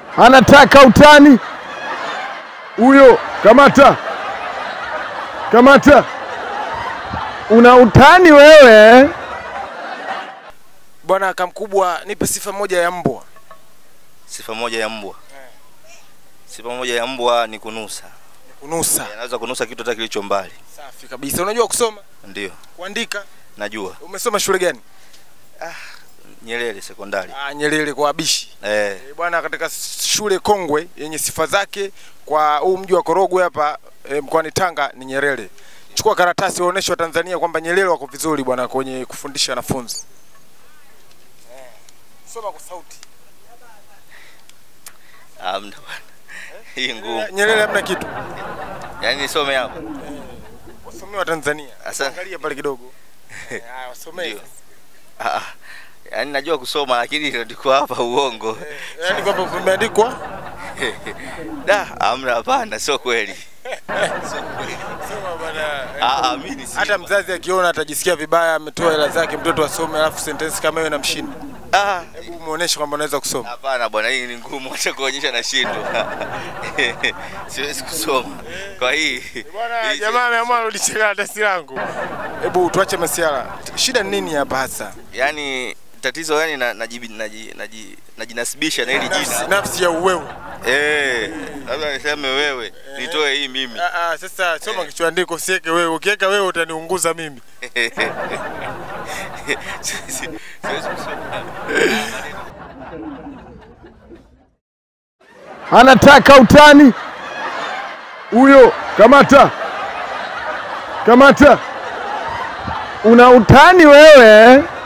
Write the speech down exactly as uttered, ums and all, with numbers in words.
Anataka utani. Huyo kamata. Kamata. Una utani wewe. Bwana Kamkubwa, nipe sifa moja ya mbwa. Sifa moja ya mbwa. Yeah. Sifa moja ya mbwa ni kunusa. Kunusa. Yeah, anaweza kunusa kitu hata kilicho mbali. Safi kabisa. Unajua kusoma? Ndio. Kuandika? Najua. Umesoma shule gani? Ah, Nyerere sekondari. Ah, Nyerere kwa Abishi. Eh. E, bwana katika shule kongwe yenye sifa zake kwa huu mji wa Korogwe hapa e, mkoani Tanga ni Nyerere. Chukua karatasi waoneshe wa Tanzania kwamba Nyerere wako vizuri bwana kwenye kufundisha wanafunzi. Eh. Soma kwa sauti. Amna bwana. Hii ngumu. Nyerere hamna kitu. Yaani nisome hapo. Eh. Wasomee wa Tanzania. Angalia pale kidogo. Haya, wasomee. Ah. Yaani najua kusoma lakini ndiko hapa uongo. Eh, yaani kwamba umeandikwa? Da, amna hapana, sio kweli. Sio kweli. Soma bwana. Ah, mimi si. Hata mzazi akiona atajisikia vibaya, ametoa hela zake mtoto asome alafu sentence kama hiyo inamshinda. Ah, hebu muoneshe kwamba unaweza kusoma. Hapana bwana, hii ni ngumu hata kuonyesha na shindwa. Siwezi kusoma. Kwa hii bwana jamaa ameamua arudishe karatasi langu. Hebu tuache masiala. Shida ni nini hapa hasa? Yaani tatizo yani najinasibisha na hili jina. Nafsi ya uwewe. Eh, labda niseme wewe, nitoe hii mimi. Ah ah, sasa soma kichoandiko usiweke wewe. Ukiweka wewe utaniunguza mimi. Anataka utani. Huyo kamata. Kamata. Una utani wewe.